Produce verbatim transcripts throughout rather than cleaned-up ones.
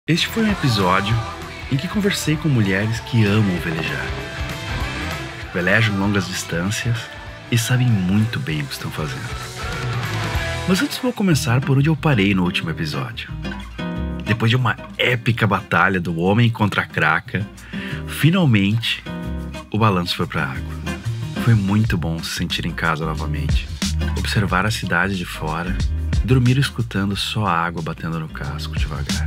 Este foi um episódio em que conversei com mulheres que amam velejar. Velejam longas distâncias e sabem muito bem o que estão fazendo. Mas antes vou começar por onde eu parei no último episódio. Depois de uma épica batalha do homem contra a Kraka, finalmente o balanço foi para a água. Foi muito bom se sentir em casa novamente, observar a cidade de fora, dormir escutando só a água batendo no casco devagar.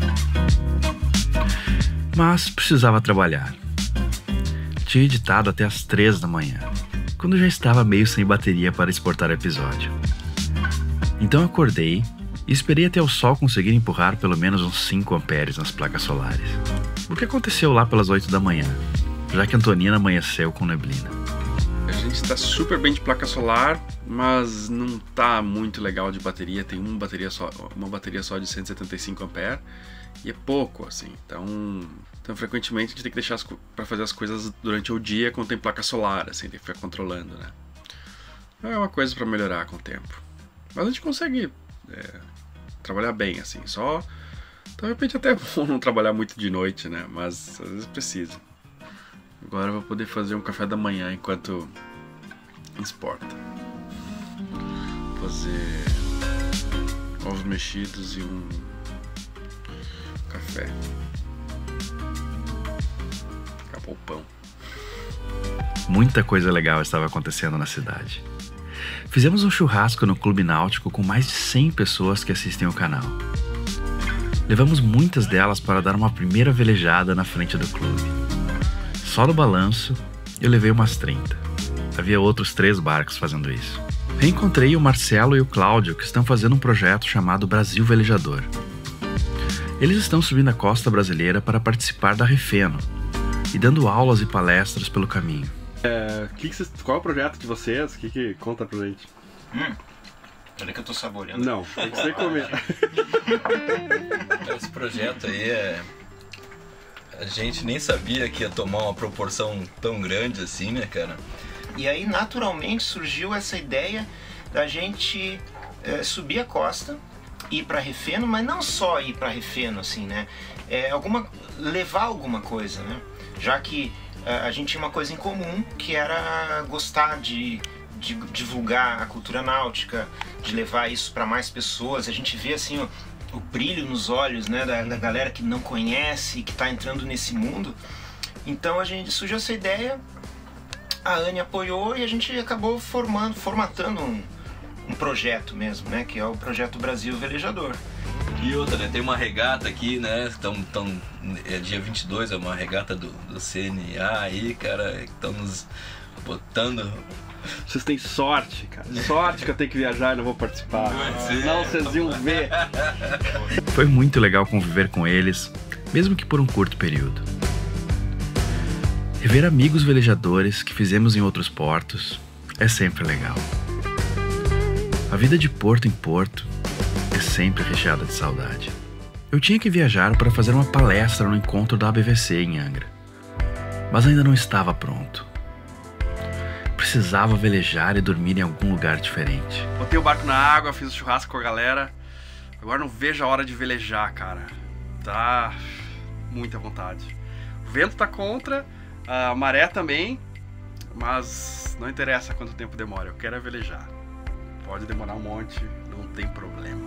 Mas precisava trabalhar. Tinha editado até as três da manhã, quando já estava meio sem bateria para exportar o episódio. Então acordei e esperei até o sol conseguir empurrar pelo menos uns cinco amperes nas placas solares. O que aconteceu lá pelas oito da manhã, já que Antonina amanheceu com neblina. A gente está super bem de placa solar, mas não está muito legal de bateria. Tem uma bateria só, uma bateria só de cento e setenta e cinco amperes e é pouco, assim. Então, então frequentemente a gente tem que deixar para fazer as coisas durante o dia quando tem placa solar, assim, tem que ficar controlando, né? É uma coisa para melhorar com o tempo. Mas a gente consegue é, trabalhar bem, assim. Só, então, de repente, até é bom não trabalhar muito de noite, né? Mas às vezes precisa. Agora eu vou poder fazer um café da manhã enquanto exporta. Vou fazer ovos mexidos e um café. Acabou o pão. Muita coisa legal estava acontecendo na cidade. Fizemos um churrasco no Clube Náutico com mais de cem pessoas que assistem o canal. Levamos muitas delas para dar uma primeira velejada na frente do clube. Só no balanço, eu levei umas trinta. Havia outros três barcos fazendo isso. Reencontrei o Marcelo e o Cláudio, que estão fazendo um projeto chamado Brasil Velejador. Eles estão subindo a costa brasileira para participar da Refeno e dando aulas e palestras pelo caminho. É, que que cês, qual é o projeto de vocês? O que, que conta pra gente? Hum, olha que eu tô saboreando. Não, tem que ser comer. Esse projeto aí é... A gente nem sabia que ia tomar uma proporção tão grande assim, né, cara? E aí, naturalmente, surgiu essa ideia da gente é, subir a costa, ir pra Refeno, mas não só ir pra Refeno, assim, né? É, alguma, levar alguma coisa, né? Já que é, a gente tinha uma coisa em comum, que era gostar de, de divulgar a cultura náutica, de levar isso para mais pessoas. A gente vê, assim, o, o brilho nos olhos, né, da, da galera que não conhece e que está entrando nesse mundo. Então a gente surgiu essa ideia, a Anne apoiou e a gente acabou formando, formatando um, um projeto mesmo, né, que é o Projeto Brasil Velejador. E outra, né, tem uma regata aqui, né, tão, tão, é dia vinte e dois, é uma regata do, do C N A aí, cara, estão nos botando... Vocês têm sorte, cara. Sorte que eu tenho que viajar e não vou participar. Não, vocês iam ver. Foi muito legal conviver com eles, mesmo que por um curto período. Rever amigos velejadores que fizemos em outros portos é sempre legal. A vida de porto em porto é sempre recheada de saudade. Eu tinha que viajar para fazer uma palestra no encontro da A B V C em Angra, mas ainda não estava pronto. Precisava velejar e dormir em algum lugar diferente. Botei o barco na água, fiz o churrasco com a galera. Agora não vejo a hora de velejar, cara. Tá muita vontade. O vento tá contra, a maré também, mas não interessa quanto tempo demora, eu quero é velejar. Pode demorar um monte, não tem problema.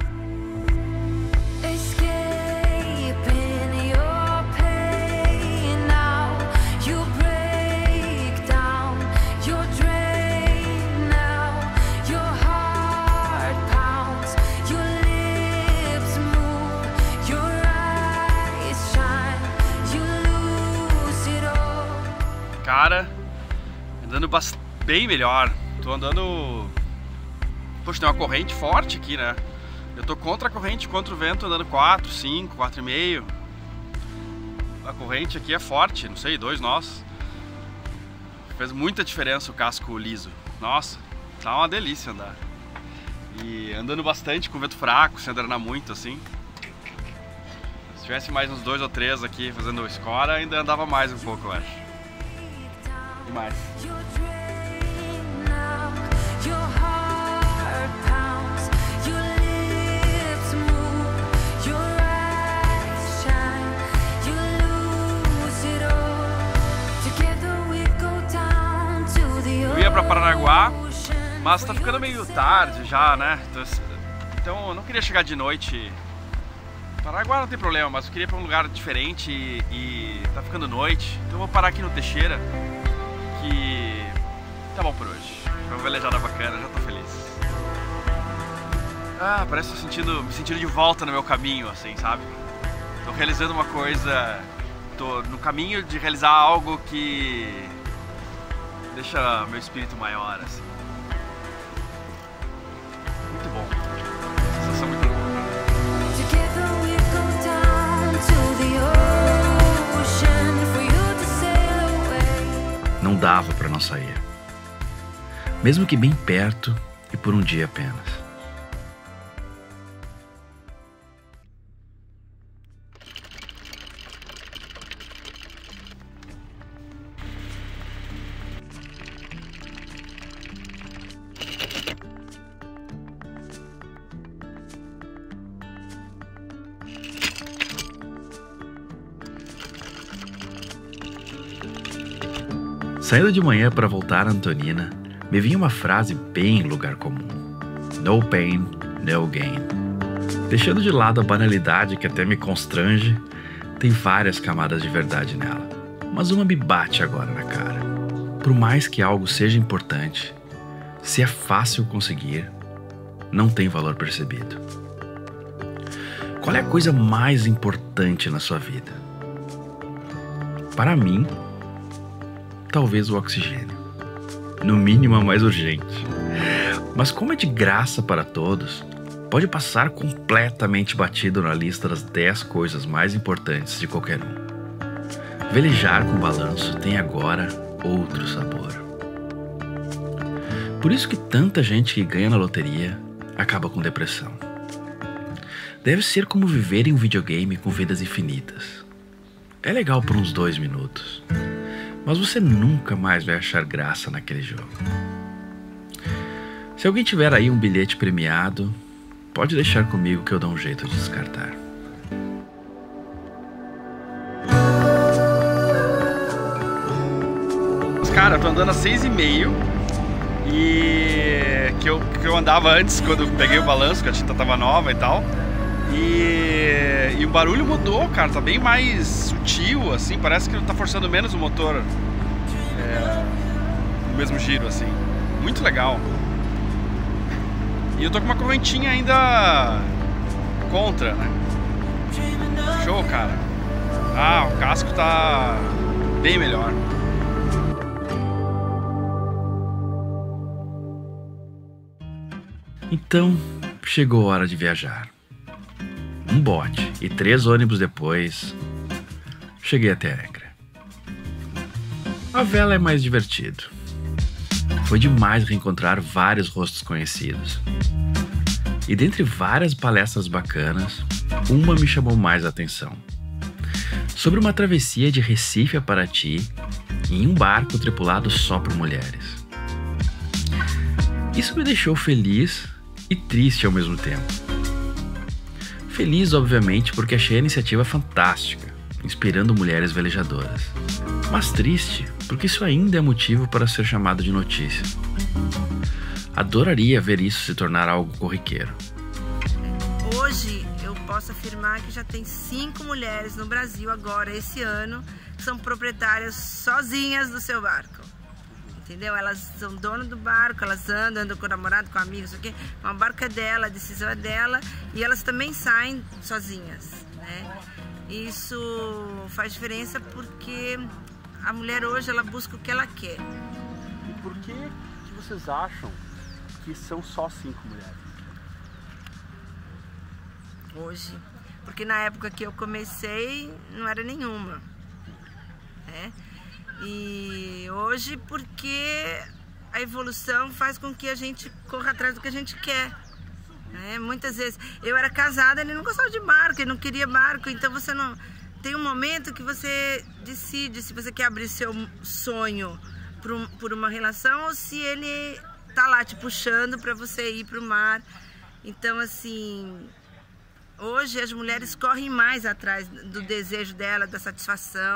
Cara, andando bem melhor. Tô andando... Poxa, tem uma corrente forte aqui, né? Eu tô contra a corrente, contra o vento, andando quatro, cinco, quatro e meio. A corrente aqui é forte, não sei, dois nós. Fez muita diferença o casco liso. Nossa, tá uma delícia andar. E andando bastante com vento fraco, sem adrenar muito, assim. Se tivesse mais uns dois ou três aqui fazendo escora, ainda andava mais um pouco, eu acho. Demais. pra Paranaguá, mas tá ficando meio tarde já, né? Então eu não queria chegar de noite. Paranaguá não tem problema, mas eu queria ir pra um lugar diferente e, e tá ficando noite. Então eu vou parar aqui no Teixeira, que tá bom por hoje. Foi uma velejada bacana, já tô feliz. Ah, parece que tô sentindo, me sentindo de volta no meu caminho, assim, sabe? Tô realizando uma coisa, tô no caminho de realizar algo que deixa meu espírito maior, assim. Muito bom. Sensação muito boa. Não dava para não sair, mesmo que bem perto e por um dia apenas. Saindo de manhã para voltar a Antonina, me vinha uma frase bem lugar comum: no pain, no gain. Deixando de lado a banalidade que até me constrange, tem várias camadas de verdade nela, mas uma me bate agora na cara. Por mais que algo seja importante, se é fácil conseguir, não tem valor percebido. Qual é a coisa mais importante na sua vida? Para mim, talvez o oxigênio, no mínimo a mais urgente. Mas como é de graça para todos, pode passar completamente batido na lista das dez coisas mais importantes de qualquer um. Velejar com balanço tem agora outro sabor. Por isso que tanta gente que ganha na loteria acaba com depressão. Deve ser como viver em um videogame com vidas infinitas. É legal por uns dois minutos, mas você nunca mais vai achar graça naquele jogo. Se alguém tiver aí um bilhete premiado, pode deixar comigo que eu dou um jeito de descartar. Cara, eu tô andando a seis e meio e que eu, que eu andava antes quando eu peguei o balanço, que a tinta tava nova e tal. E, e o barulho mudou, cara, tá bem mais sutil, assim, parece que tá forçando menos o motor é, no mesmo giro, assim. Muito legal. E eu tô com uma correntinha ainda contra, né? Show, cara. Ah, o casco tá bem melhor. Então, chegou a hora de viajar. Um bote e três ônibus depois, cheguei até Angra. A vela é mais divertido. Foi demais reencontrar vários rostos conhecidos. E dentre várias palestras bacanas, uma me chamou mais a atenção. Sobre uma travessia de Recife a Paraty em um barco tripulado só por mulheres. Isso me deixou feliz e triste ao mesmo tempo. Feliz, obviamente, porque achei a iniciativa fantástica, inspirando mulheres velejadoras. Mas triste, porque isso ainda é motivo para ser chamado de notícia. Adoraria ver isso se tornar algo corriqueiro. Hoje eu posso afirmar que já tem cinco mulheres no Brasil agora, esse ano, que são proprietárias sozinhas do seu barco. Entendeu? Elas são donas do barco, elas andam, andam com o namorado, com amigos, o quê? O barco é dela, a decisão é dela e elas também saem sozinhas, né? Isso faz diferença porque a mulher hoje ela busca o que ela quer. E por que, que vocês acham que são só cinco mulheres? Hoje, porque na época que eu comecei não era nenhuma, né? E hoje porque a evolução faz com que a gente corra atrás do que a gente quer, né? Muitas vezes eu era casada, ele não gostava de barco, ele não queria barco, então você não tem um momento que você decide se você quer abrir seu sonho por, um, por uma relação ou se ele tá lá te puxando para você ir para o mar. Então assim, hoje as mulheres correm mais atrás do desejo dela, da satisfação,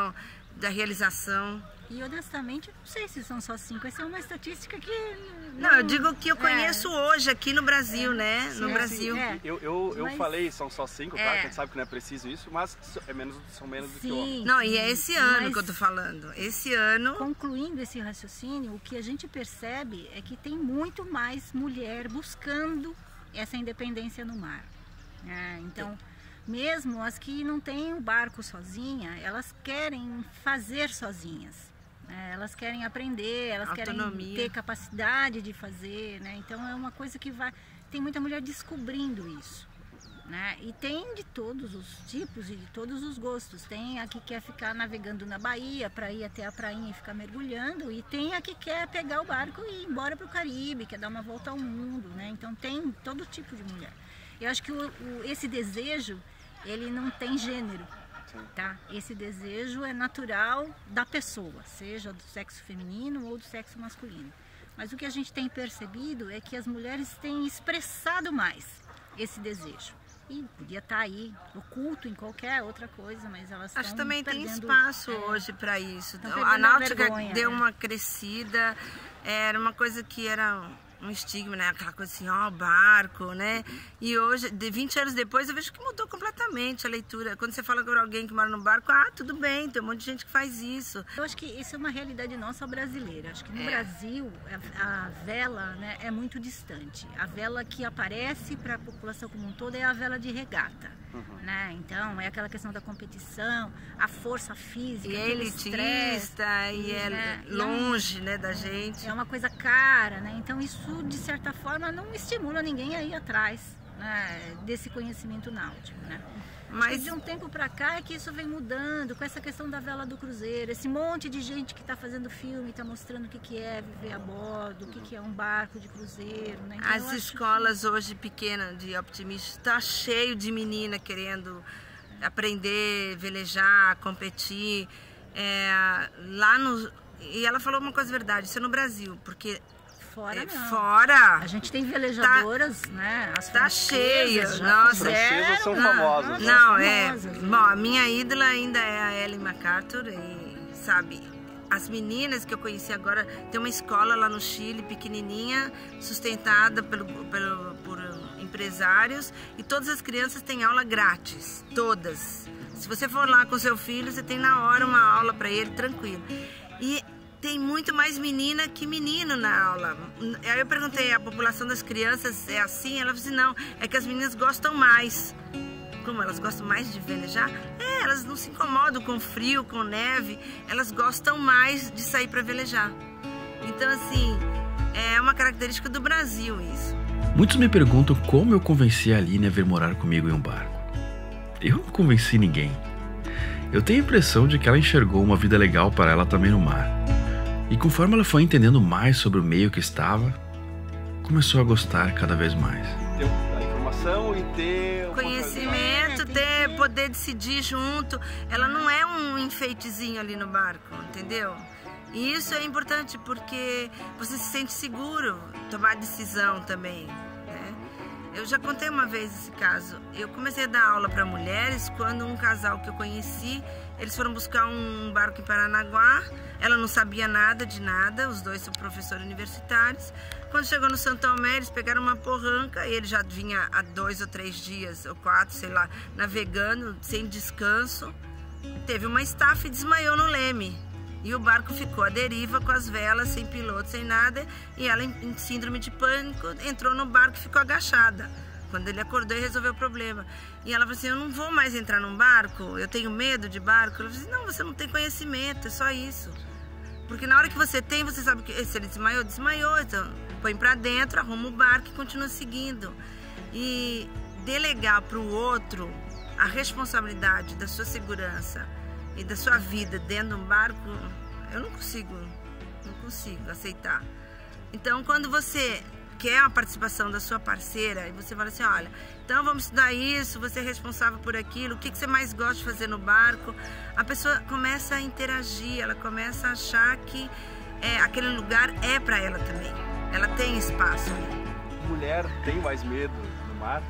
da realização. E honestamente, eu não sei se são só cinco. Essa é uma estatística que... Não, não eu digo que eu conheço é. hoje aqui no Brasil, é. né? No sim, Brasil. Sim. É. Eu, eu, eu mas... falei, são só cinco, é. claro, que a gente sabe que não é preciso isso, mas é menos, são menos do que homens. Não, e é esse ano mas... que eu tô falando. Esse ano... Concluindo esse raciocínio, o que a gente percebe é que tem muito mais mulher buscando essa independência no mar. É, então... Mesmo as que não têm o barco sozinha, elas querem fazer sozinhas. Né? Elas querem aprender, elas Autonomia. querem ter capacidade de fazer. Né? Então é uma coisa que vai... Tem muita mulher descobrindo isso. Né? E tem de todos os tipos e de todos os gostos. Tem a que quer ficar navegando na Bahia para ir até a prainha e ficar mergulhando. E tem a que quer pegar o barco e ir embora para o Caribe, quer dar uma volta ao mundo. Né? Então tem todo tipo de mulher. Eu acho que o, o, esse desejo, ele não tem gênero, tá? Esse desejo é natural da pessoa, seja do sexo feminino ou do sexo masculino. Mas o que a gente tem percebido é que as mulheres têm expressado mais esse desejo. E podia estar aí, oculto em qualquer outra coisa, mas elas estão Acho que também perdendo, tem espaço é, hoje para isso. A náutica vergonha, deu né? uma crescida, era uma coisa que era... um estigma, né? Aquela coisa assim, ó, barco, né? E hoje, de vinte anos depois, eu vejo que mudou completamente a leitura. Quando você fala com alguém que mora no barco, ah, tudo bem, tem um monte de gente que faz isso. Eu acho que isso é uma realidade nossa brasileira. Acho que no é. Brasil, a, a vela, né, é muito distante. A vela que aparece para a população como um todo é a vela de regata. Uhum. Né? Então, é aquela questão da competição, a força física, e é elitista, e é né? longe e é, né, da gente. É uma coisa cara, né? Então isso, de certa forma, não estimula ninguém a ir atrás, né, desse conhecimento náutico, né? Mas de um tempo para cá é que isso vem mudando, com essa questão da vela do cruzeiro, esse monte de gente que está fazendo filme, está mostrando o que, que é viver a bordo, o que, que é um barco de cruzeiro. Né? Então, as escolas que... hoje pequenas de optimistas, está cheio de menina querendo aprender, velejar, competir. É, lá no... E ela falou uma coisa verdade, isso é no Brasil, porque... Fora, não. Fora. A gente tem velejadoras, tá, né? As tá cheia. Nossa, as francesas são famosas. Não, né? é. Famosas, bom, a minha ídola ainda é a Ellen MacArthur e, sabe, as meninas que eu conheci agora, tem uma escola lá no Chile, pequenininha, sustentada pelo, pelo, por empresários, e todas as crianças têm aula grátis, todas. Se você for lá com seu filho, você tem na hora uma aula para ele, tranquilo. E tem muito mais menina que menino na aula. Aí eu perguntei, a população das crianças é assim? Ela falou assim, não, é que as meninas gostam mais. Como elas gostam mais de velejar? É, elas não se incomodam com frio, com neve, elas gostam mais de sair para velejar. Então, assim, é uma característica do Brasil isso. Muitos me perguntam como eu convenci a Aline a vir morar comigo em um barco. Eu não convenci ninguém. Eu tenho a impressão de que ela enxergou uma vida legal para ela também no mar. E conforme ela foi entendendo mais sobre o meio que estava, começou a gostar cada vez mais. Ter a informação e ter... conhecimento, ter poder decidir junto. Ela não é um enfeitezinho ali no barco, entendeu? E isso é importante porque você se sente seguro, tomar decisão também, né? Eu já contei uma vez esse caso. Eu comecei a dar aula para mulheres quando um casal que eu conheci, eles foram buscar um barco em Paranaguá. Ela não sabia nada de nada, os dois são professores universitários. Quando chegou no Santo Tomé, eles pegaram uma porranca e ele já vinha há dois ou três dias, ou quatro, sei lá, navegando sem descanso. Teve uma estafa e desmaiou no leme. E o barco ficou à deriva com as velas, sem piloto, sem nada. E ela, em síndrome de pânico, entrou no barco e ficou agachada. Quando ele acordou e resolveu o problema. E ela falou assim, eu não vou mais entrar num barco, eu tenho medo de barco. Ela falou assim, não, você não tem conhecimento, é só isso. Porque na hora que você tem, você sabe que se ele desmaiou, desmaiou. Então, põe pra dentro, arruma o barco e continua seguindo. E delegar para o outro a responsabilidade da sua segurança e da sua vida dentro de um barco, eu não consigo, não consigo aceitar. Então, quando você quer a participação da sua parceira e você fala assim, olha, então vamos estudar isso, você é responsável por aquilo, o que você mais gosta de fazer no barco, a pessoa começa a interagir, ela começa a achar que é, aquele lugar é para ela também, ela tem espaço ali. Mulher tem mais medo no mar?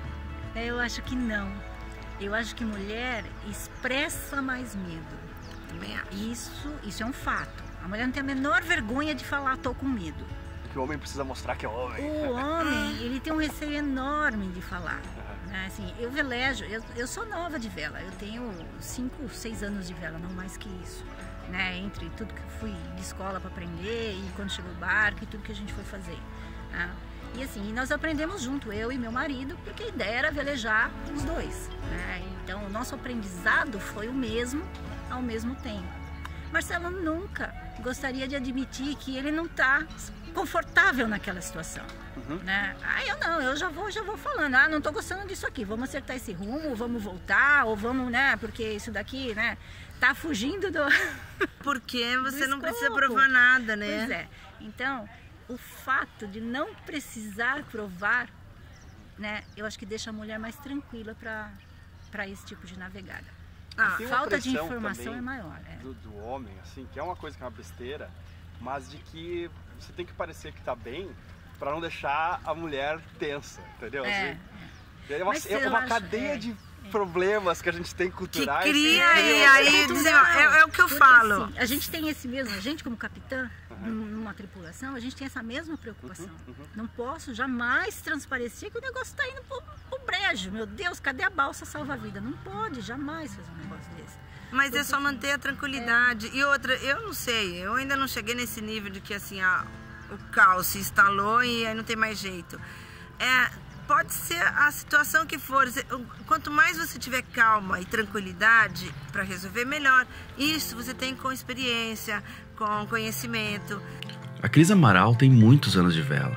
Eu acho que não. Eu acho que mulher expressa mais medo. também acho. Isso, isso é um fato. A mulher não tem a menor vergonha de falar, tô com medo. Que o homem precisa mostrar que é homem. O homem, ele tem um receio enorme de falar. Né? Assim, eu velejo, eu, eu sou nova de vela, eu tenho cinco, seis anos de vela, não mais que isso. Né? Entre tudo que eu fui de escola para aprender e quando chegou o barco e tudo que a gente foi fazer. Né? E assim, nós aprendemos junto, eu e meu marido, porque a ideia era velejar os dois. Né? Então, o nosso aprendizado foi o mesmo ao mesmo tempo. Marcelo nunca gostaria de admitir que ele não está confortável naquela situação. Uhum. Né? Ah, eu não, eu já vou, já vou falando, ah, não estou gostando disso aqui, vamos acertar esse rumo, vamos voltar, ou vamos, né, porque isso daqui, né, tá fugindo do... Porque você do não escopo. precisa provar nada, né? Pois é. Então, o fato de não precisar provar, né, eu acho que deixa a mulher mais tranquila para esse tipo de navegada. Ah, a falta de informação é maior. É. Do, do homem, assim, que é uma coisa que é uma besteira, mas de que você tem que parecer que tá bem para não deixar a mulher tensa, entendeu? É, assim, é. É uma, é uma cadeia é, de é. problemas que a gente tem culturais. Que cria e, e aí, dizer, é, é o que eu Porque, falo. Assim, a gente tem esse mesmo, a gente como capitã, uhum. numa tripulação, a gente tem essa mesma preocupação. Uhum, uhum. Não posso jamais transparecer que o negócio está indo pro, pro brejo. Meu Deus, cadê a balsa salva-vida? Não pode jamais fazer um negócio desse. Mas Porque, é só manter a tranquilidade. É. E outra, eu não sei, eu ainda não cheguei nesse nível de que assim, a, o caos se instalou e aí não tem mais jeito. É, pode ser a situação que for. Quanto mais você tiver calma e tranquilidade para resolver, melhor. Isso você tem com experiência, com conhecimento. A Cris Amaral tem muitos anos de vela.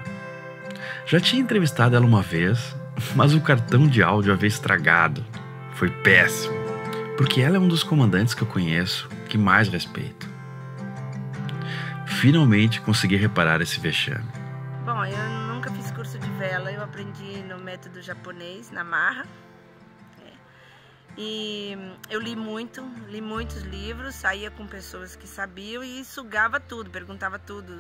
Já tinha entrevistado ela uma vez, mas o cartão de áudio havia estragado. Foi péssimo, porque ela é um dos comandantes que eu conheço que mais respeito. Finalmente consegui reparar esse vexame. Bom, eu nunca fiz curso de vela, eu aprendi no método japonês, na marra. É. E eu li muito, li muitos livros, saía com pessoas que sabiam e sugava tudo, perguntava tudo.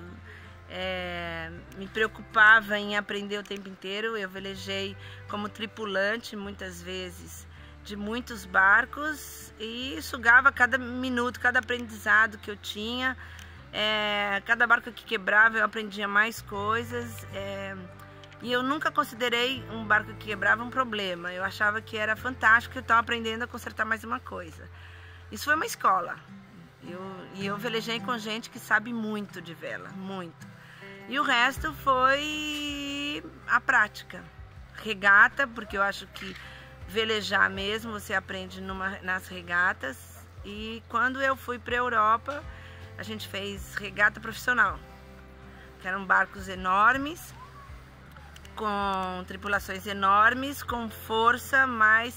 É, me preocupava em aprender o tempo inteiro. Eu velejei como tripulante muitas vezes de muitos barcos e sugava cada minuto, cada aprendizado que eu tinha. É, cada barco que quebrava eu aprendia mais coisas. É, e eu nunca considerei um barco que quebrava um problema. Eu achava que era fantástico, que eu estava aprendendo a consertar mais uma coisa. Isso foi uma escola. Eu, e eu velejei com gente que sabe muito de vela, muito. E o resto foi a prática. Regata, porque eu acho que velejar mesmo você aprende numa, nas regatas. E quando eu fui para a Europa, a gente fez regata profissional, que eram barcos enormes, com tripulações enormes, com força mais...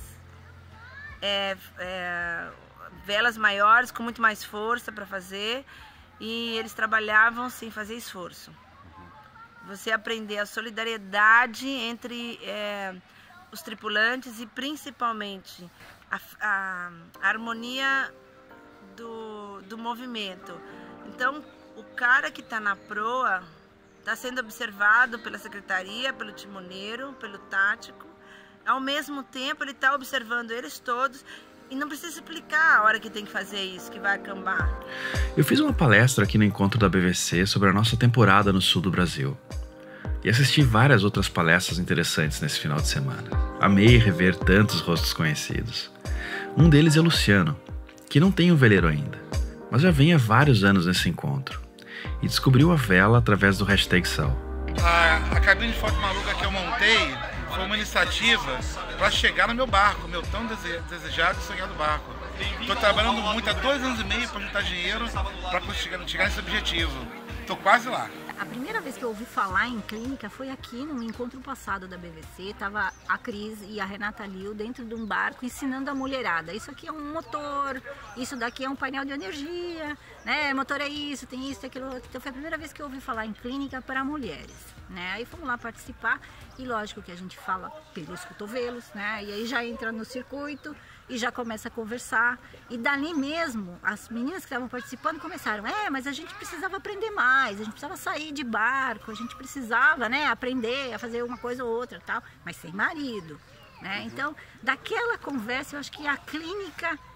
É, é, velas maiores, com muito mais força para fazer, e eles trabalhavam sem fazer esforço. Você aprender a solidariedade entre é, os tripulantes e principalmente a, a, a harmonia do, do movimento. Então, o cara que está na proa está sendo observado pela secretaria, pelo timoneiro, pelo tático. Ao mesmo tempo, ele está observando eles todos. E não precisa explicar a hora que tem que fazer isso, que vai acambar. Eu fiz uma palestra aqui no encontro da B V C sobre a nossa temporada no sul do Brasil. E assisti várias outras palestras interessantes nesse final de semana. Amei rever tantos rostos conhecidos. Um deles é Luciano, que não tem um veleiro ainda, mas já vem há vários anos nesse encontro. E descobriu a vela através do hashtag Sal. A, a cabine de foto maluca que eu montei foi uma iniciativa para chegar no meu barco, meu tão desejado e sonhado barco. Estou trabalhando muito há dois anos e meio para juntar dinheiro para chegar, chegar nesse objetivo. Estou quase lá. A primeira vez que eu ouvi falar em clínica foi aqui no encontro passado da B V C. Tava a Cris e a Renata Liu dentro de um barco ensinando a mulherada. Isso aqui é um motor, isso daqui é um painel de energia, né? Motor é isso, tem isso, tem aquilo. Então foi a primeira vez que eu ouvi falar em clínica para mulheres, né? Aí fomos lá participar e lógico que a gente fala pelos cotovelos, né? E aí já entra no circuito e já começa a conversar. E dali mesmo, as meninas que estavam participando começaram, é, mas a gente precisava aprender mais, a gente precisava sair de barco, a gente precisava, né, aprender a fazer uma coisa ou outra, tal, mas sem marido, né? Então, daquela conversa, eu acho que a clínica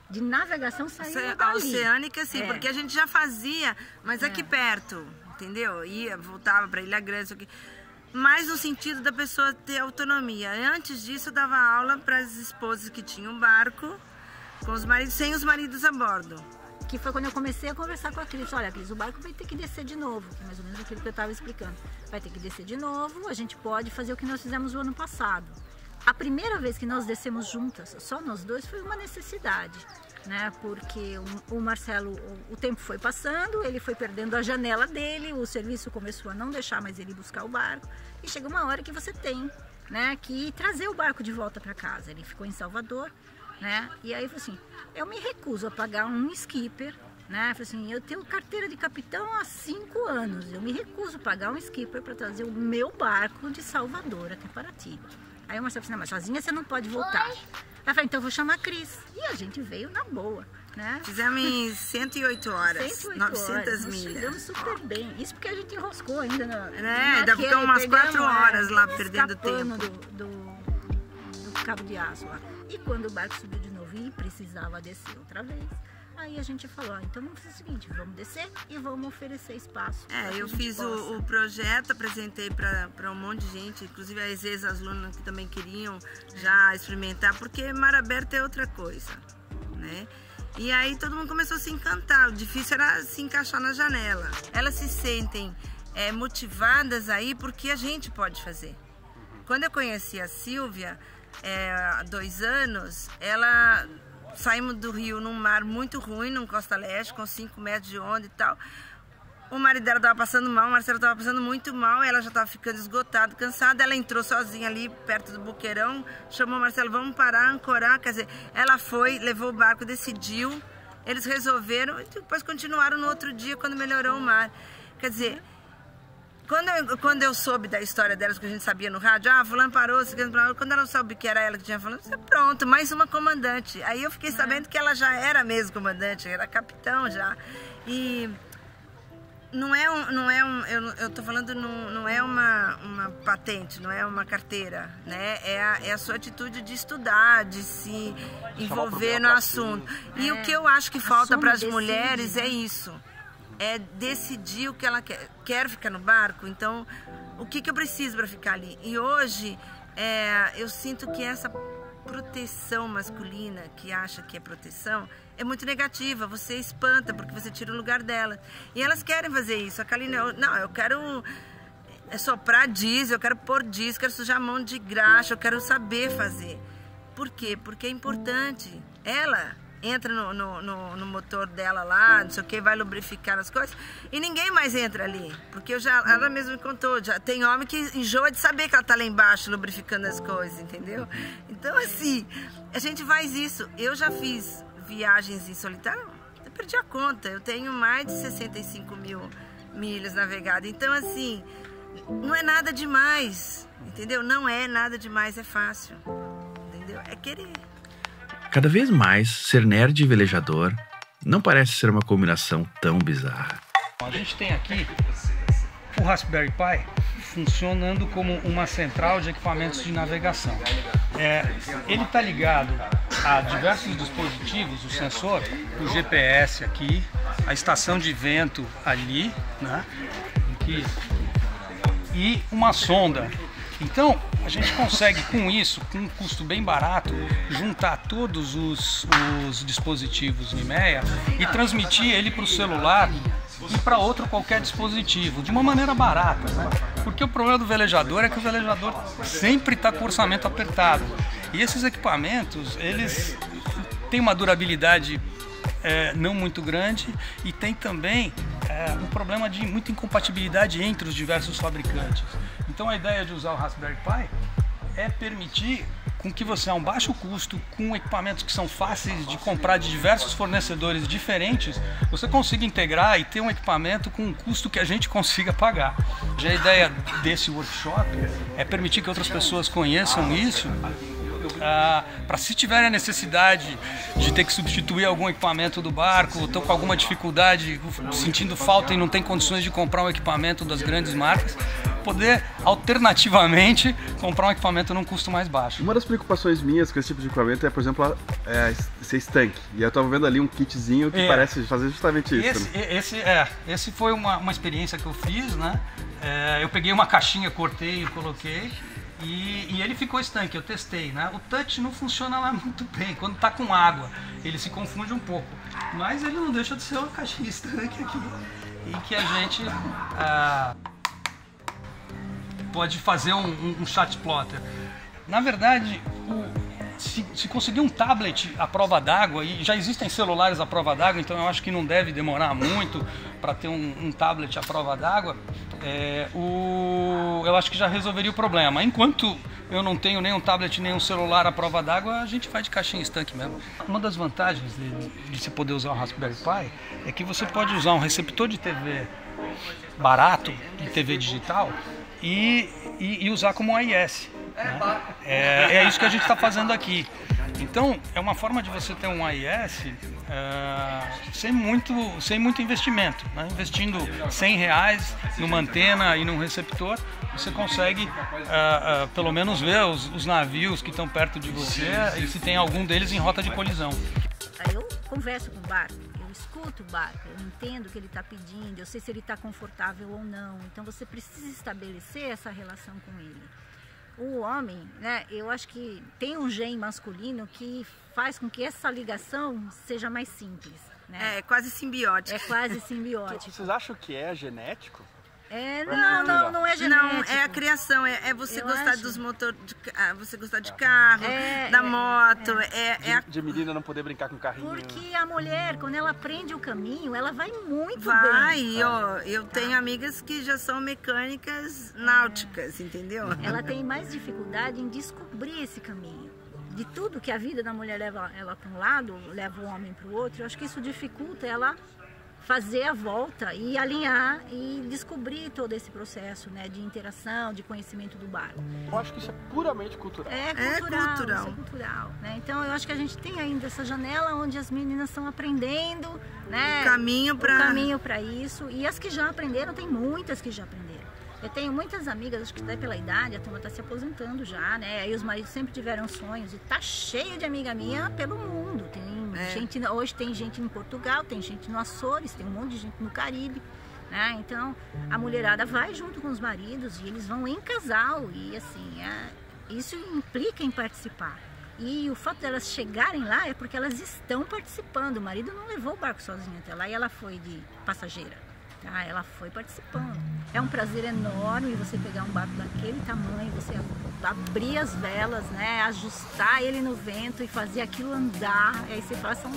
de navegação saiu A dali. oceânica, sim, É. porque a gente já fazia, mas É. aqui perto, entendeu? Ia, voltava para Ilha Grande, isso aqui. Mas no sentido da pessoa ter autonomia. Antes disso, eu dava aula para as esposas que tinham barco, com os maridos, sem os maridos a bordo. Que foi quando eu comecei a conversar com a Cris. Olha, Cris, o barco vai ter que descer de novo. Mais ou menos aquilo que eu estava explicando. Vai ter que descer de novo, a gente pode fazer o que nós fizemos o ano passado. A primeira vez que nós descemos juntas, só nós dois, foi uma necessidade, né? Porque o, o Marcelo, o, o tempo foi passando, ele foi perdendo a janela dele, o serviço começou a não deixar mais ele buscar o barco. E chega uma hora que você tem, né, que trazer o barco de volta para casa. Ele ficou em Salvador, né? E aí, assim, eu me recuso a pagar um skipper, né? Falei assim, eu tenho carteira de capitão há cinco anos, eu me recuso a pagar um skipper para trazer o meu barco de Salvador até Paraty. Aí o Marcelo disse, não, mas sozinha você não pode voltar. Aí eu falei, então eu vou chamar a Cris. E a gente veio na boa, né? Fizemos em cento e oito horas, cento e oito novecentas horas, nós milhas. chegamos super bem. Isso porque a gente enroscou ainda. Na, É, ainda naquele, ficou umas pegamos, quatro horas lá é, perdendo escapando tempo. Do, do, do cabo de aço lá. E quando o barco subiu de novo e precisava descer outra vez, aí a gente falou, ah, então vamos fazer o seguinte, vamos descer e vamos oferecer espaço. É, eu fiz o, o projeto, apresentei para um monte de gente, inclusive as ex-alunas que também queriam já experimentar, porque mar aberto é outra coisa, né? E aí todo mundo começou a se encantar, o difícil era se encaixar na janela. Elas se sentem é, motivadas aí porque a gente pode fazer. Quando eu conheci a Silvia, é, há dois anos, ela... Saímos do Rio num mar muito ruim, num Costa Leste, com cinco metros de onda e tal. O marido dela estava passando mal, o Marcelo estava passando muito mal, ela já estava ficando esgotada, cansada. Ela entrou sozinha ali, perto do Boqueirão, chamou o Marcelo, vamos parar, ancorar. Quer dizer, ela foi, levou o barco, decidiu, eles resolveram e depois continuaram no outro dia, quando melhorou o mar. Quer dizer... Quando eu, quando eu soube da história delas, que a gente sabia no rádio, ah, fulano parou, quando ela soube que era ela que tinha falado, pronto, mais uma comandante. Aí eu fiquei sabendo que ela já era mesmo comandante, era capitão já. E não é um, não é um eu, eu tô falando, não, não é uma, uma patente, não é uma carteira, né? É a, é a sua atitude de estudar, de se envolver no assunto. E o que eu acho que falta para as mulheres é isso. É decidir o que ela quer. Quero ficar no barco, então o que, que eu preciso para ficar ali? E hoje é, eu sinto que essa proteção masculina, que acha que é proteção, é muito negativa. Você espanta porque você tira o lugar dela. E elas querem fazer isso. A Kaline, eu, não, eu quero soprar diesel, eu quero pôr diesel, quero sujar a mão de graxa, eu quero saber fazer. Por quê? Porque é importante. Ela... entra no, no, no, no motor dela lá, não sei o que, vai lubrificar as coisas, e ninguém mais entra ali, porque eu já, ela mesma me contou, já tem homem que enjoa de saber que ela tá lá embaixo lubrificando as coisas, entendeu? Então assim, a gente faz isso. Eu já fiz viagens em solitário, eu perdi a conta, eu tenho mais de sessenta e cinco mil milhas navegadas, então assim, não é nada demais, entendeu? Não é nada demais, é fácil, entendeu? É querer. Cada vez mais, ser nerd e velejador não parece ser uma combinação tão bizarra. A gente tem aqui o Raspberry Pi funcionando como uma central de equipamentos de navegação. É, ele está ligado a diversos dispositivos, o sensor, o G P S aqui, a estação de vento ali, né, aqui, e uma sonda. Então, a gente consegue com isso, com um custo bem barato, juntar todos os, os dispositivos Nimea e transmitir ele para o celular e para outro qualquer dispositivo, de uma maneira barata, né? Porque o problema do velejador é que o velejador sempre está com o orçamento apertado. E esses equipamentos, eles têm uma durabilidade é, não muito grande e tem também é, um problema de muita incompatibilidade entre os diversos fabricantes. Então a ideia de usar o Raspberry Pi é permitir com que você, a um baixo custo, com equipamentos que são fáceis de comprar de diversos fornecedores diferentes, você consiga integrar e ter um equipamento com um custo que a gente consiga pagar. Já a ideia desse workshop é permitir que outras pessoas conheçam isso, ah, para se tiverem a necessidade de ter que substituir algum equipamento do barco, estão com alguma dificuldade, sentindo falta e não tem condições de comprar um equipamento das grandes marcas, poder alternativamente comprar um equipamento num custo mais baixo. Uma das preocupações minhas com esse tipo de equipamento é, por exemplo, é, ser estanque. E eu estava vendo ali um kitzinho que é. parece fazer justamente isso. Esse, né? esse, é, esse foi uma, uma experiência que eu fiz, né? É, eu peguei uma caixinha, cortei e coloquei. E, e ele ficou estanque, eu testei, né? O touch não funciona lá muito bem, quando tá com água ele se confunde um pouco, mas ele não deixa de ser uma caixinha estanque aqui e que a gente ah, pode fazer um, um, um chat plotter. Na verdade, o, se, se conseguir um tablet à prova d'água, e já existem celulares à prova d'água, então eu acho que não deve demorar muito para ter um, um tablet à prova d'água. É, o, eu acho que já resolveria o problema. Enquanto eu não tenho nem um tablet nem um celular à prova d'água, a gente vai de caixinha estanque mesmo. Uma das vantagens de, de se poder usar o Raspberry Pi é que você pode usar um receptor de T V barato, de T V digital, e, e, e usar como A I S. Né? É, é isso que a gente está fazendo aqui. Então, é uma forma de você ter um A I S uh, sem, muito, sem muito investimento. Né? Investindo cem reais numa antena e num receptor, você consegue uh, uh, pelo menos ver os, os navios que estão perto de você e se tem algum deles em rota de colisão. Eu converso com o barco, eu escuto o barco, eu entendo o que ele está pedindo, eu sei se ele está confortável ou não. Então você precisa estabelecer essa relação com ele. O homem, né, eu acho que tem um gene masculino que faz com que essa ligação seja mais simples. Né? É quase simbiótico. É quase simbiótico. Vocês acham que é genético? É, não, não, não é genético. Não, é a criação, é, é você eu gostar acho. dos motores, de, ah, você gostar de carro, é, da é, moto, é. é, é de, a... de menina não poder brincar com carrinho. Porque a mulher, quando ela aprende o caminho, ela vai muito vai, bem. ó, eu tenho amigas que já são mecânicas náuticas, entendeu? Ela tem mais dificuldade em descobrir esse caminho. De tudo que a vida da mulher leva ela para um lado, leva o homem para o outro, eu acho que isso dificulta ela fazer a volta e alinhar e descobrir todo esse processo, né, de interação, de conhecimento do barco. Eu acho que isso é puramente cultural. É cultural, é cultural. Isso é cultural, né? Então eu acho que a gente tem ainda essa janela onde as meninas estão aprendendo, né, o caminho para o caminho para isso, e as que já aprenderam, tem muitas que já aprenderam. Eu tenho muitas amigas, acho que até pela idade, a turma está se aposentando já, né? Aí os maridos sempre tiveram sonhos e tá cheio de amiga minha pelo mundo. Tem é. gente, hoje tem gente em Portugal, tem gente no Açores, tem um monte de gente no Caribe, né? Então a mulherada vai junto com os maridos e eles vão em casal e assim, é, isso implica em participar. E o fato delas chegarem lá é porque elas estão participando. O marido não levou o barco sozinho até lá e ela foi de passageira. Tá, ela foi participando. É um prazer enorme você pegar um barco daquele tamanho, você abrir as velas, né, ajustar ele no vento e fazer aquilo andar. E aí você fala, são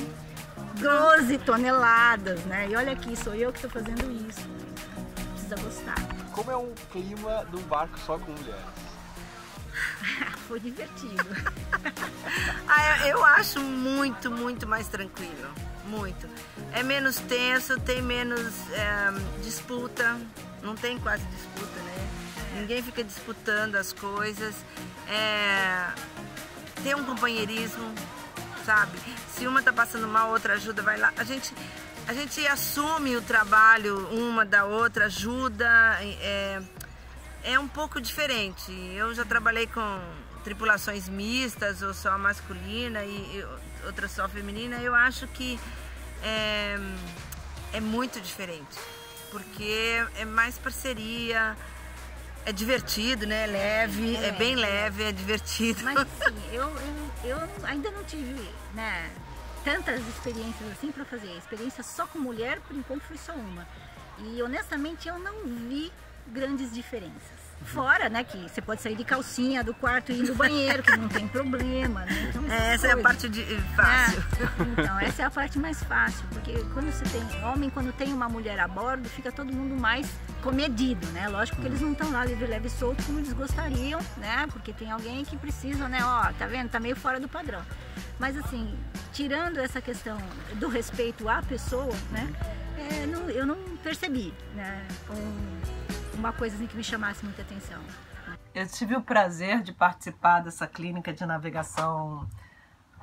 doze toneladas, né? E olha aqui, sou eu que estou fazendo isso. Precisa gostar. Como é um clima de um barco só com mulheres? Foi divertido. ah, eu, eu acho muito, muito mais tranquilo. Muito. É menos tenso, tem menos é, disputa, não tem quase disputa, né? Ninguém fica disputando as coisas. É, tem um companheirismo, sabe? Se uma tá passando mal, outra ajuda, vai lá. A gente, a gente assume o trabalho uma da outra, ajuda. É, é um pouco diferente. Eu já trabalhei com tripulações mistas, ou só masculina e, e outra só feminina. Eu acho que é, é muito diferente, porque é mais parceria, é divertido, né? É leve, é, é bem leve, é divertido. Mas assim, eu, eu, eu ainda não tive, né, tantas experiências assim para fazer. Experiência só com mulher, por enquanto foi só uma. E honestamente eu não vi grandes diferenças. Fora, né, que você pode sair de calcinha do quarto e ir no banheiro, que não tem problema, né? Então, é, essa coisas. é a parte de fácil. É, então, essa é a parte mais fácil, porque quando você tem homem, quando tem uma mulher a bordo, fica todo mundo mais comedido, né? Lógico que eles não estão lá livre, leve e solto como eles gostariam, né? Porque tem alguém que precisa, né? Ó, tá vendo? Tá meio fora do padrão. Mas assim, tirando essa questão do respeito à pessoa, né? É, não, eu não percebi, né? Um, uma coisa assim que me chamasse muita atenção. Eu tive o prazer de participar dessa clínica de navegação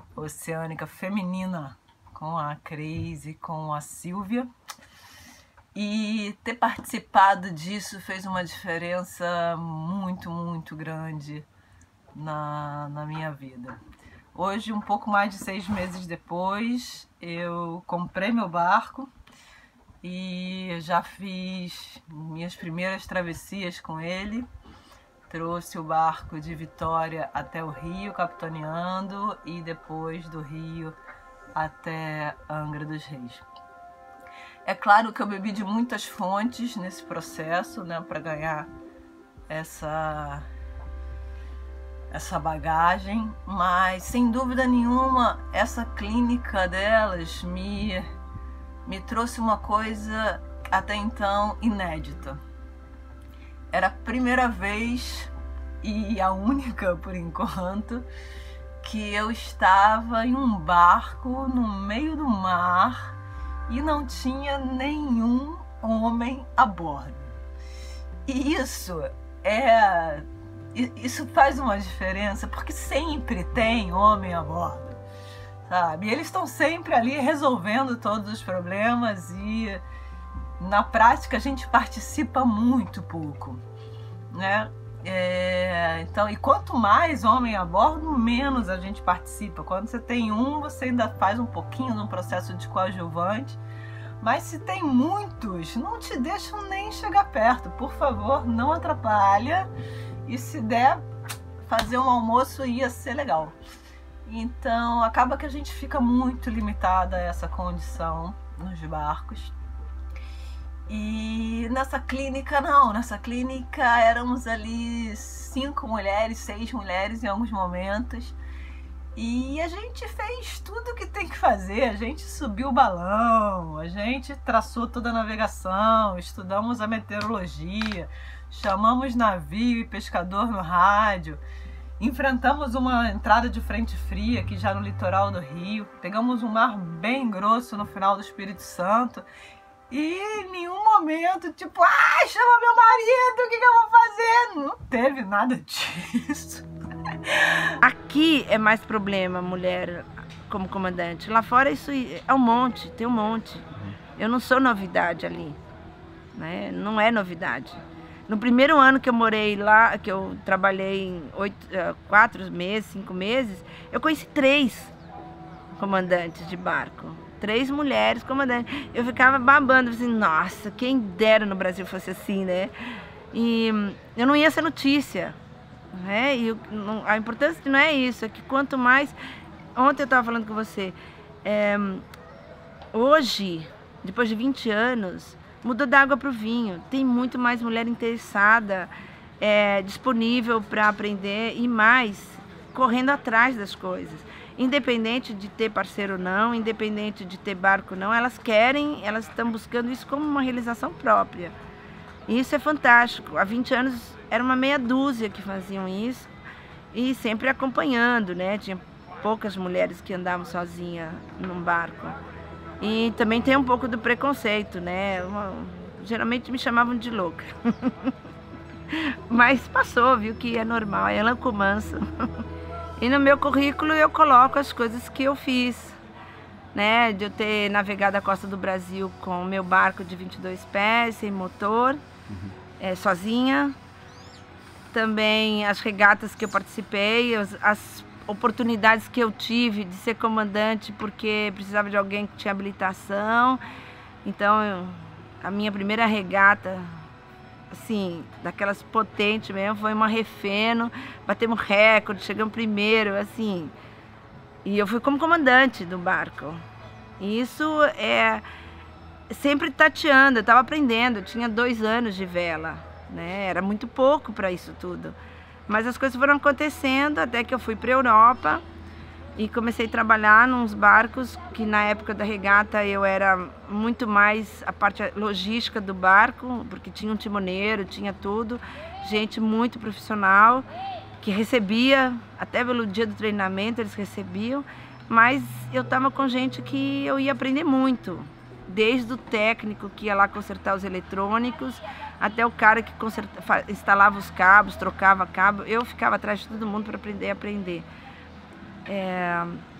oceânica feminina com a Cris e com a Silvia. E ter participado disso fez uma diferença muito, muito grande na, na minha vida. Hoje, um pouco mais de seis meses depois, eu comprei meu barco e já fiz minhas primeiras travessias com ele. Trouxe o barco de Vitória até o Rio, capitaneando, e depois do Rio até Angra dos Reis. É claro que eu bebi de muitas fontes nesse processo, né, para ganhar essa, essa bagagem, mas sem dúvida nenhuma essa clínica delas me, me trouxe uma coisa até então inédita. Era a primeira vez, e a única por enquanto, que eu estava em um barco no meio do mar e não tinha nenhum homem a bordo. E isso é, isso faz uma diferença, porque sempre tem homem a bordo, sabe? E eles estão sempre ali resolvendo todos os problemas e na prática a gente participa muito pouco, né? É, então, e quanto mais homem a bordo, menos a gente participa. Quando você tem um, você ainda faz um pouquinho no processo de coadjuvante, mas se tem muitos, não te deixam nem chegar perto. Por favor, não atrapalha, e se der fazer um almoço ia ser legal. Então acaba que a gente fica muito limitada a essa condição nos barcos. E nessa clínica não, nessa clínica éramos ali cinco mulheres, seis mulheres em alguns momentos. E a gente fez tudo o que tem que fazer, a gente subiu o balão, a gente traçou toda a navegação, estudamos a meteorologia, chamamos navio e pescador no rádio, enfrentamos uma entrada de frente fria aqui já no litoral do Rio, pegamos um mar bem grosso no final do Espírito Santo. E em nenhum momento, tipo, ah, chama meu marido, o que, que eu vou fazer? Não teve nada disso. Aqui é mais problema, mulher como comandante. Lá fora isso é um monte, tem um monte. Eu não sou novidade ali, né? Não é novidade. No primeiro ano que eu morei lá, que eu trabalhei em oito, quatro meses, cinco meses, eu conheci três comandantes de barco. Três mulheres comandantes. Eu ficava babando, assim, nossa, quem dera no Brasil fosse assim, né? E eu não ia ser notícia, né? E eu, não, a importância não é isso, é que quanto mais... Ontem eu estava falando com você, é, hoje, depois de vinte anos, mudou da água para o vinho. Tem muito mais mulher interessada, é, disponível para aprender e mais, correndo atrás das coisas. Independente de ter parceiro ou não, independente de ter barco ou não, elas querem, elas estão buscando isso como uma realização própria. E isso é fantástico. Há vinte anos era uma meia dúzia que faziam isso e sempre acompanhando, né? Tinha poucas mulheres que andavam sozinhas num barco. E também tem um pouco do preconceito, né? Uma, geralmente me chamavam de louca. Mas passou, viu que é normal, é Elanco Manso. E no meu currículo eu coloco as coisas que eu fiz, né? De eu ter navegado a costa do Brasil com o meu barco de vinte e dois pés, sem motor, uhum. é, sozinha. Também as regatas que eu participei, as, as oportunidades que eu tive de ser comandante porque precisava de alguém que tinha habilitação. Então, eu, a minha primeira regata, assim, daquelas potentes mesmo, foi uma Refeno, batemos recorde, chegamos primeiro, assim, e eu fui como comandante do barco. E isso é sempre tateando, eu estava aprendendo, eu tinha dois anos de vela, né? Era muito pouco para isso tudo. Mas as coisas foram acontecendo até que eu fui para a Europa e comecei a trabalhar nos barcos, que na época da regata eu era muito mais a parte logística do barco, porque tinha um timoneiro, tinha tudo, gente muito profissional, que recebia, até pelo dia do treinamento eles recebiam, mas eu estava com gente que eu ia aprender muito, desde o técnico que ia lá consertar os eletrônicos, até o cara que conserta, instalava os cabos, trocava cabo, eu ficava atrás de todo mundo para aprender a aprender. É,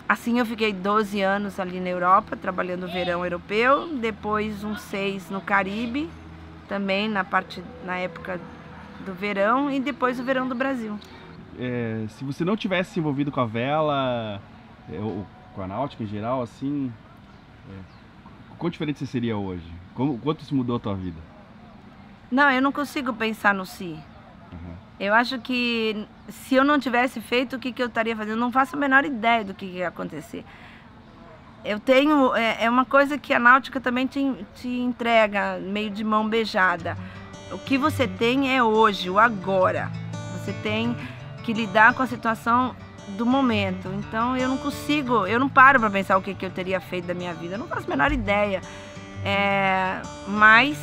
Assim eu fiquei doze anos ali na Europa, trabalhando o verão europeu, depois uns seis no Caribe, também na parte, na época do verão, e depois o verão do Brasil. É, se você não tivesse se envolvido com a vela, é, ou com a náutica em geral, assim, é, quão diferente você seria hoje? Como, quanto isso mudou a tua vida? Não, eu não consigo pensar no si. Uhum. Eu acho que se eu não tivesse feito, o que, que eu estaria fazendo? Eu não faço a menor ideia do que, que ia acontecer. Eu tenho, é, é uma coisa que a náutica também te, te entrega, meio de mão beijada. O que você tem é hoje, o agora. Você tem que lidar com a situação do momento. Então eu não consigo, eu não paro para pensar o que, que eu teria feito da minha vida. Eu não faço a menor ideia. É, mas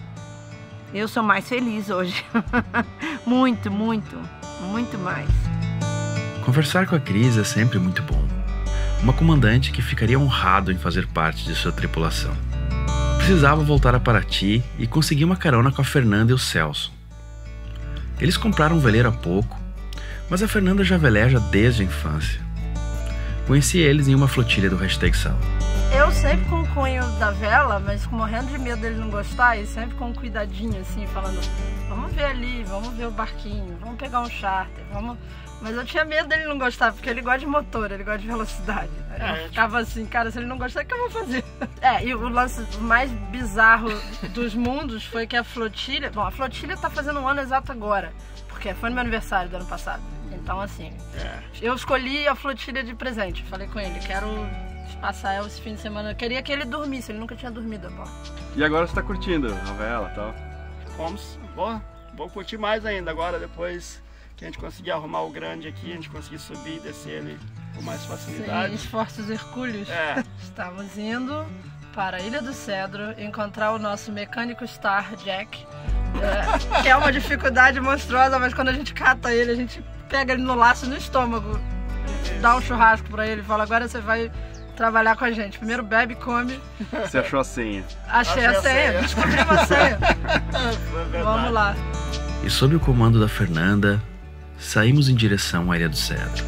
eu sou mais feliz hoje. Muito, muito, muito mais. Conversar com a Cris é sempre muito bom. Uma comandante que ficaria honrado em fazer parte de sua tripulação. Precisava voltar a Paraty e conseguir uma carona com a Fernanda e o Celso. Eles compraram um veleiro há pouco, mas a Fernanda já veleja desde a infância. Conheci eles em uma flotilha do Hashtag Sal. Eu sempre com o cunho da vela, mas morrendo de medo dele não gostar, e sempre com um cuidadinho assim, falando, vamos ver ali, vamos ver o barquinho, vamos pegar um charter, vamos... Mas eu tinha medo dele não gostar, porque ele gosta de motor, ele gosta de velocidade. Eu ficava assim, cara, se ele não gostar, o que eu vou fazer? É, e o lance mais bizarro dos mundos foi que a flotilha... Bom, a flotilha tá fazendo um ano exato agora, porque foi no meu aniversário do ano passado. Então, assim, eu escolhi a flotilha de presente. Falei com ele, quero passar esse fim de semana. Eu queria que ele dormisse, ele nunca tinha dormido agora. E agora você tá curtindo a vela e tal? Vamos, vou, vou curtir mais ainda agora, depois... que a gente conseguir arrumar o grande aqui, a gente conseguir subir e descer ele com mais facilidade. Sem esforços hercúleos. É. Estamos indo para a Ilha do Cedro encontrar o nosso mecânico Star Jack, é, que é uma dificuldade monstruosa, mas quando a gente cata ele, a gente pega ele no laço no estômago, dá um churrasco para ele e fala, agora você vai trabalhar com a gente. Primeiro bebe e come. Você achou a senha? Achei, Achei a senha, senha. Descobrimos a senha. Vamos lá. E sob o comando da Fernanda, saímos em direção à Ilha do Cedro.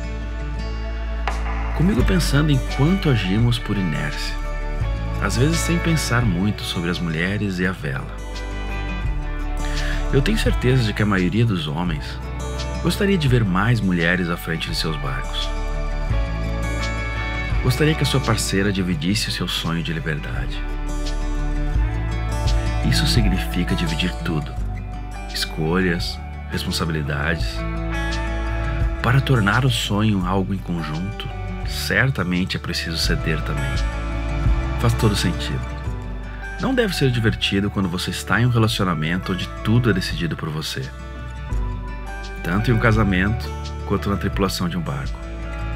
Comigo pensando em quanto agimos por inércia, às vezes sem pensar muito sobre as mulheres e a vela. Eu tenho certeza de que a maioria dos homens gostaria de ver mais mulheres à frente de seus barcos. Gostaria que a sua parceira dividisse o seu sonho de liberdade. Isso significa dividir tudo: escolhas, responsabilidades. Para tornar o sonho algo em conjunto, certamente é preciso ceder também. Faz todo sentido. Não deve ser divertido quando você está em um relacionamento onde tudo é decidido por você. Tanto em um casamento, quanto na tripulação de um barco.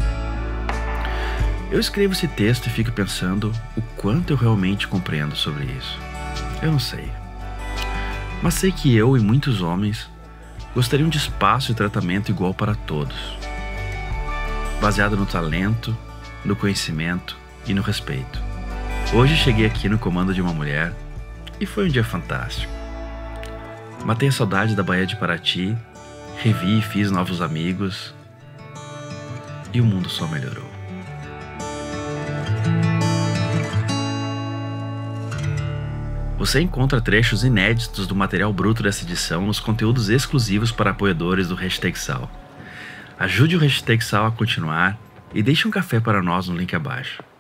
Eu escrevo esse texto e fico pensando o quanto eu realmente compreendo sobre isso. Eu não sei. Mas sei que eu e muitos homens gostariam de espaço e tratamento igual para todos, baseado no talento, no conhecimento e no respeito. Hoje cheguei aqui no comando de uma mulher e foi um dia fantástico. Matei a saudade da Baía de Paraty, revi e fiz novos amigos e o mundo só melhorou. Você encontra trechos inéditos do material bruto dessa edição nos conteúdos exclusivos para apoiadores do Hashtag Sal. Ajude o Hashtag Sal a continuar e deixe um café para nós no link abaixo.